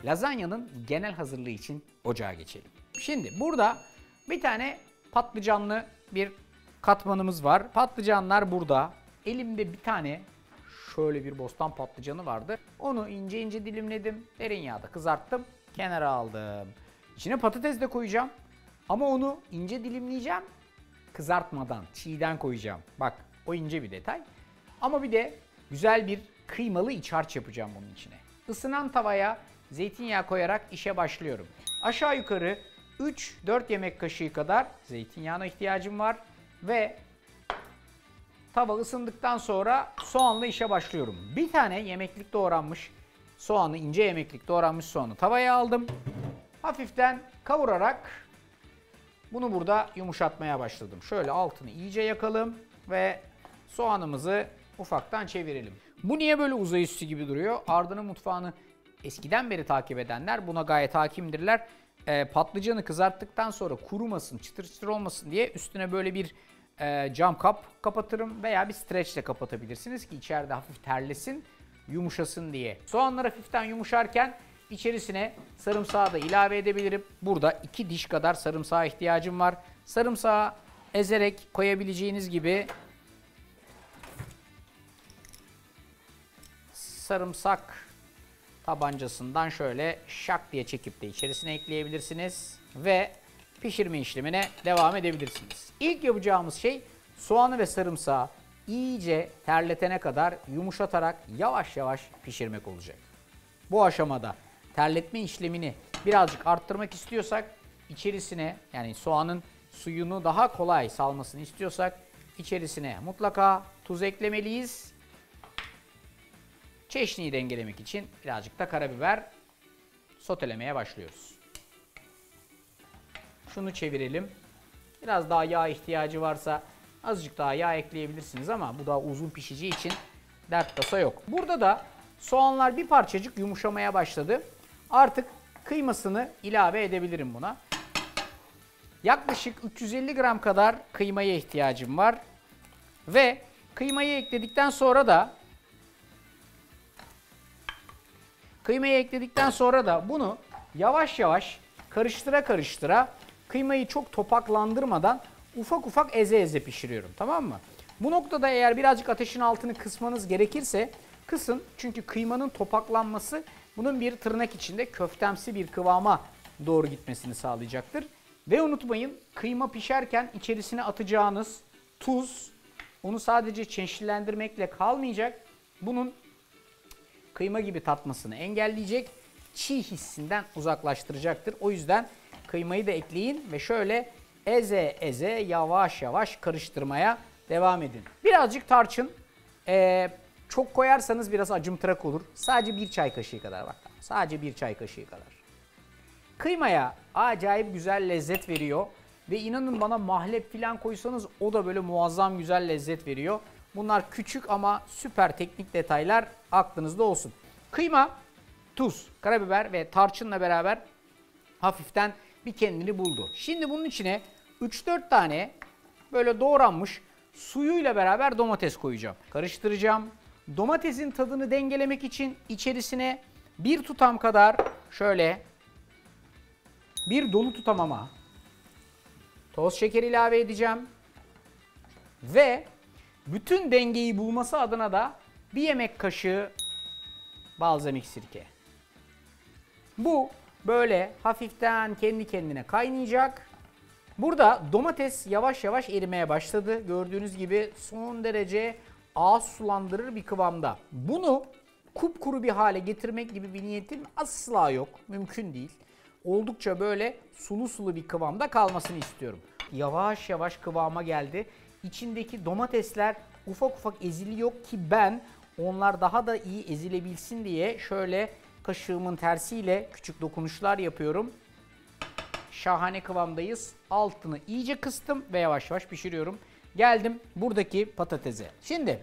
lazanyanın genel hazırlığı için ocağa geçelim. Şimdi burada bir tane patlıcanlı bir katmanımız var. Patlıcanlar burada. Elimde bir tane şöyle bir bostan patlıcanı vardı. Onu ince ince dilimledim. Tereyağda kızarttım. Kenara aldım. İçine patates de koyacağım. Ama onu ince dilimleyeceğim. Kızartmadan, çiğden koyacağım. Bak o ince bir detay. Ama bir de güzel bir kıymalı iç harç yapacağım bunun içine. Isınan tavaya zeytinyağı koyarak işe başlıyorum. Aşağı yukarı 3-4 yemek kaşığı kadar zeytinyağına ihtiyacım var. Ve tava ısındıktan sonra soğanla işe başlıyorum. Bir tane yemeklik doğranmış soğanı, ince yemeklik doğranmış soğanı tavaya aldım. Hafiften kavurarak bunu burada yumuşatmaya başladım. Şöyle altını iyice yakalım ve soğanımızı ufaktan çevirelim. Bu niye böyle uzay üstü gibi duruyor? Arda'nın mutfağını eskiden beri takip edenler buna gayet hakimdirler. Patlıcanı kızarttıktan sonra kurumasın, çıtır çıtır olmasın diye üstüne böyle bir cam kap kapatırım veya bir streçle kapatabilirsiniz ki içeride hafif terlesin, yumuşasın diye. Soğanlar hafiften yumuşarken içerisine sarımsağı da ilave edebilirim. Burada 2 diş kadar sarımsağa ihtiyacım var. Sarımsağı ezerek koyabileceğiniz gibi sarımsak tabancasından şöyle şak diye çekip de içerisine ekleyebilirsiniz ve pişirme işlemine devam edebilirsiniz. İlk yapacağımız şey soğanı ve sarımsağı iyice terletene kadar yumuşatarak yavaş yavaş pişirmek olacak. Bu aşamada terletme işlemini birazcık arttırmak istiyorsak içerisine, yani soğanın suyunu daha kolay salmasını istiyorsak içerisine mutlaka tuz eklemeliyiz. Çeşniyi dengelemek için birazcık da karabiber sotelemeye başlıyoruz. Şunu çevirelim. Biraz daha yağ ihtiyacı varsa azıcık daha yağ ekleyebilirsiniz ama bu daha uzun pişeceği için dert tasa yok. Burada da soğanlar bir parçacık yumuşamaya başladı. Artık kıymasını ilave edebilirim buna. Yaklaşık 350 gram kadar kıymaya ihtiyacım var. Ve kıymayı ekledikten sonra da bunu yavaş yavaş karıştıra kıymayı çok topaklandırmadan ufak ufak eze eze pişiriyorum, tamam mı? Bu noktada eğer birazcık ateşin altını kısmanız gerekirse kısın, çünkü kıymanın topaklanması bunun bir tırnak içinde köftemsi bir kıvama doğru gitmesini sağlayacaktır. Ve unutmayın, kıyma pişerken içerisine atacağınız tuz onu sadece çeşitlendirmekle kalmayacak, bunun kıyma gibi tatmasını engelleyecek, çiğ hissinden uzaklaştıracaktır. O yüzden kıymayı da ekleyin ve şöyle eze eze yavaş yavaş karıştırmaya devam edin. Birazcık tarçın, çok koyarsanız biraz acımtırak olur. Sadece 1 çay kaşığı kadar bak. Sadece 1 çay kaşığı kadar. Kıymaya acayip güzel lezzet veriyor. Ve inanın bana mahlep falan koysanız o da böyle muazzam güzel lezzet veriyor. Bunlar küçük ama süper teknik detaylar, aklınızda olsun. Kıyma, tuz, karabiber ve tarçınla beraber hafiften bir kendini buldu. Şimdi bunun içine 3-4 tane böyle doğranmış suyuyla beraber domates koyacağım. Karıştıracağım. Domatesin tadını dengelemek için içerisine bir tutam kadar şöyle bir dolu tutam ama toz şeker ilave edeceğim. Ve bütün dengeyi bulması adına da bir yemek kaşığı balzamik sirke. Bu böyle hafiften kendi kendine kaynayacak. Burada domates yavaş yavaş erimeye başladı. Gördüğünüz gibi son derece ağız sulandırır bir kıvamda. Bunu kupkuru bir hale getirmek gibi bir niyetim asla yok. Mümkün değil. Oldukça böyle sulu sulu bir kıvamda kalmasını istiyorum. Yavaş yavaş kıvama geldi. İçindeki domatesler ufak ufak eziliyor ki ben onlar daha da iyi ezilebilsin diye şöyle kaşığımın tersiyle küçük dokunuşlar yapıyorum. Şahane kıvamdayız. Altını iyice kıstım ve yavaş yavaş pişiriyorum. Geldim buradaki patatese. Şimdi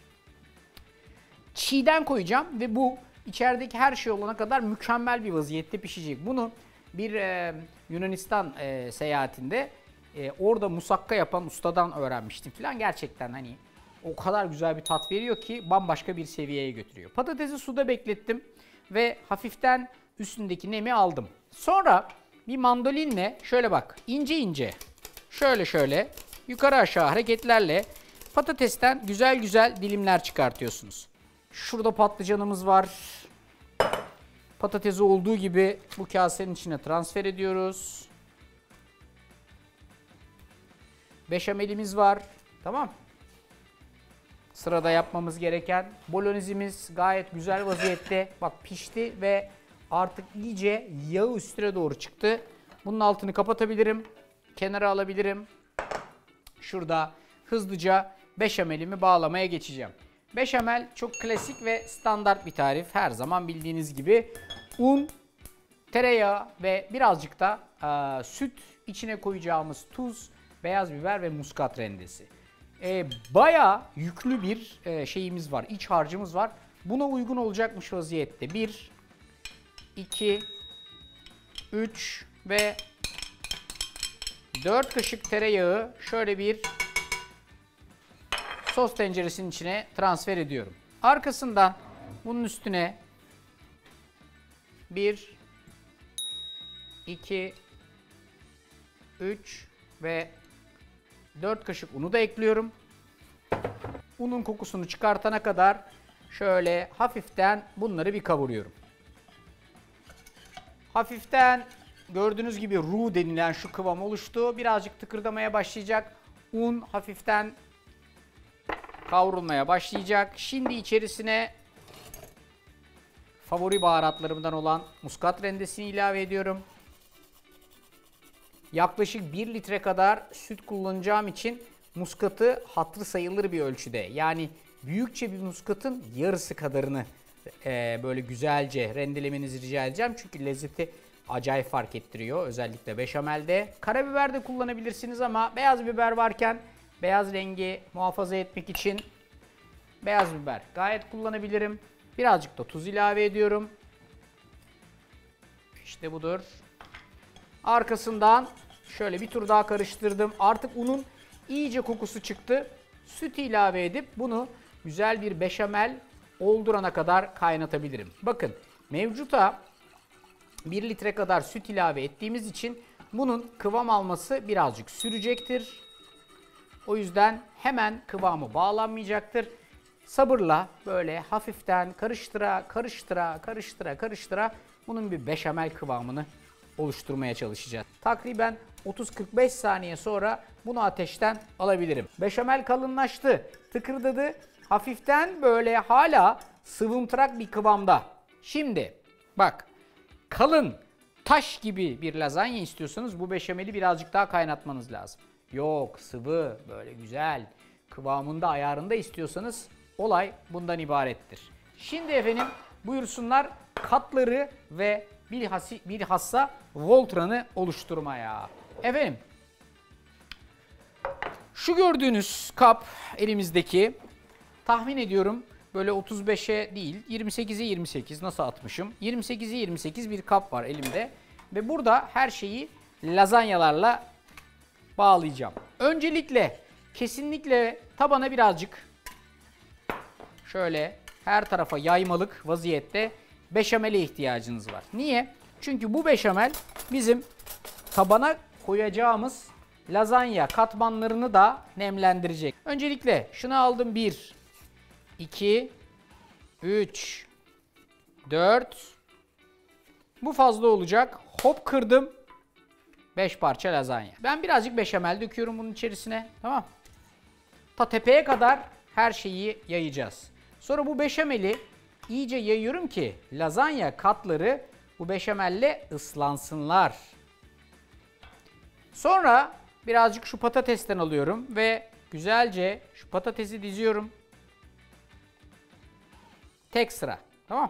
çiğden koyacağım ve bu içerideki her şey olana kadar mükemmel bir vaziyette pişecek. Bunu bir Yunanistan seyahatinde orada musakka yapan ustadan öğrenmiştim falan. Gerçekten hani o kadar güzel bir tat veriyor ki bambaşka bir seviyeye götürüyor. Patatesi suda beklettim ve hafiften üstündeki nemi aldım. Sonra bir mandolinle şöyle bak ince ince şöyle yukarı aşağı hareketlerle patatesten güzel güzel dilimler çıkartıyorsunuz. Şurada patlıcanımız var. Patatesi olduğu gibi bu kasenin içine transfer ediyoruz. Beşamelimiz var. Tamam. Sırada yapmamız gereken bolognezimiz gayet güzel vaziyette. Bak pişti ve artık iyice yağı üstüne doğru çıktı. Bunun altını kapatabilirim. Kenara alabilirim. Şurada hızlıca beşamelimi bağlamaya geçeceğim. Beşamel çok klasik ve standart bir tarif. Her zaman bildiğiniz gibi un, tereyağı ve birazcık da süt, içine koyacağımız tuz, beyaz biber ve muskat rendesi. Bayağı yüklü bir şeyimiz var, iç harcımız var. Buna uygun olacakmış vaziyette. 1, 2, 3 ve 4 kaşık tereyağı şöyle bir sos tenceresinin içine transfer ediyorum. Arkasından bunun üstüne 1, 2, 3 ve 4 kaşık unu da ekliyorum. Unun kokusunu çıkartana kadar şöyle hafiften bunları bir kavuruyorum. Hafiften gördüğünüz gibi roux denilen şu kıvam oluştu. Birazcık tıkırdamaya başlayacak. Un hafiften kavrulmaya başlayacak. Şimdi içerisine favori baharatlarımdan olan muskat rendesini ilave ediyorum. Yaklaşık 1 litre kadar süt kullanacağım için muskatı hatırı sayılır bir ölçüde. Yani büyükçe bir muskatın yarısı kadarını böyle güzelce rendelemenizi rica edeceğim. Çünkü lezzeti acayip fark ettiriyor. Özellikle beşamelde. Karabiber de kullanabilirsiniz ama beyaz biber varken beyaz rengi muhafaza etmek için beyaz biber gayet kullanabilirim. Birazcık da tuz ilave ediyorum. İşte budur. Arkasından şöyle bir tur daha karıştırdım. Artık unun iyice kokusu çıktı. Süt ilave edip bunu güzel bir beşamel oldurana kadar kaynatabilirim. Bakın mevcuta 1 litre kadar süt ilave ettiğimiz için bunun kıvam alması birazcık sürecektir. O yüzden hemen kıvamı bağlanmayacaktır. Sabırla böyle hafiften karıştıra bunun bir beşamel kıvamını oluşturmaya çalışacağız. Takriben 30-45 saniye sonra bunu ateşten alabilirim. Beşamel kalınlaştı, tıkırdadı. Hafiften böyle hala sıvımtırak bir kıvamda. Şimdi bak kalın taş gibi bir lazanya istiyorsanız bu beşameli birazcık daha kaynatmanız lazım. Yok sıvı böyle güzel kıvamında ayarında istiyorsanız olay bundan ibarettir. Şimdi efendim buyursunlar katları ve bilhassa voltranı oluşturmaya. Efendim şu gördüğünüz kap elimizdeki tahmin ediyorum böyle 35'e değil 28'e 28 nasıl atmışım? 28'e 28 bir kap var elimde ve burada her şeyi lazanyalarla bağlayacağım. Öncelikle kesinlikle tabana birazcık şöyle her tarafa yaymalık vaziyette beşamele ihtiyacınız var. Niye? Çünkü bu beşamel bizim tabana koyacağımız lazanya katmanlarını da nemlendirecek. Öncelikle şunu aldım 1, 2, 3, 4. Bu fazla olacak. Hop kırdım. 5 parça lazanya. Ben birazcık beşamel döküyorum bunun içerisine. Tamam. Ta tepeye kadar her şeyi yayacağız. Sonra bu beşameli iyice yayıyorum ki lazanya katları bu beşamelle ıslansınlar. Sonra birazcık şu patatesten alıyorum ve güzelce şu patatesi diziyorum. Tek sıra. Tamam.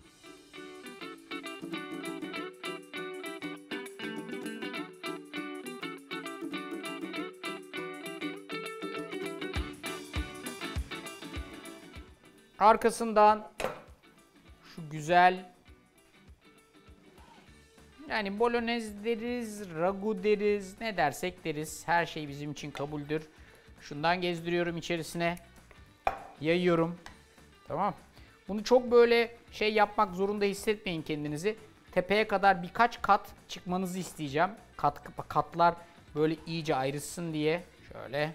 Arkasından şu güzel yani bolognese deriz, ragu deriz, ne dersek deriz. Her şey bizim için kabuldür. Şundan gezdiriyorum içerisine. Yayıyorum. Tamam. Bunu çok böyle şey yapmak zorunda hissetmeyin kendinizi. tepeye kadar birkaç kat çıkmanızı isteyeceğim. Katlar böyle iyice ayrışsın diye. Şöyle.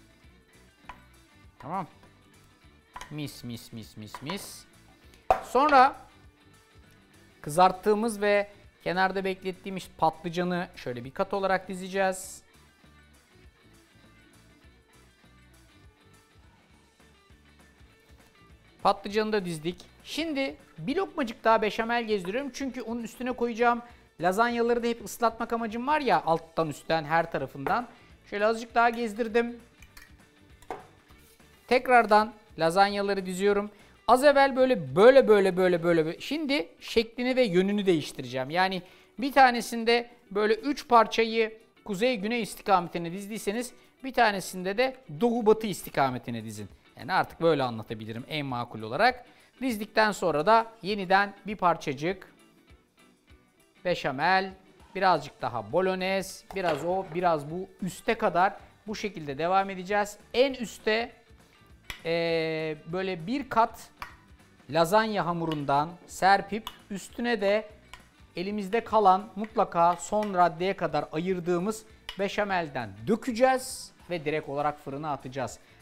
Tamam. Mis mis mis mis mis. Sonra kızarttığımız ve kenarda beklettiğimiz patlıcanı şöyle bir kat olarak dizeceğiz. Patlıcanı da dizdik. Şimdi bir lokmacık daha beşamel gezdiriyorum. Çünkü onun üstüne koyacağım lazanyaları da hep ıslatmak amacım var ya, alttan üstten her tarafından. Şöyle azıcık daha gezdirdim. Tekrardan lazanyaları diziyorum. Az evvel böyle. Şimdi şeklini ve yönünü değiştireceğim. Yani bir tanesinde böyle 3 parçayı kuzey-güney istikametine dizdiyseniz bir tanesinde de doğu-batı istikametine dizin. Yani artık böyle anlatabilirim en makul olarak. Dizdikten sonra da yeniden bir parçacık beşamel, birazcık daha bolognese, biraz o, biraz bu, üste kadar bu şekilde devam edeceğiz. En üste böyle bir kat lazanya hamurundan serpip üstüne de elimizde kalan mutlaka son raddeye kadar ayırdığımız beşamelden dökeceğiz ve direkt olarak fırına atacağız.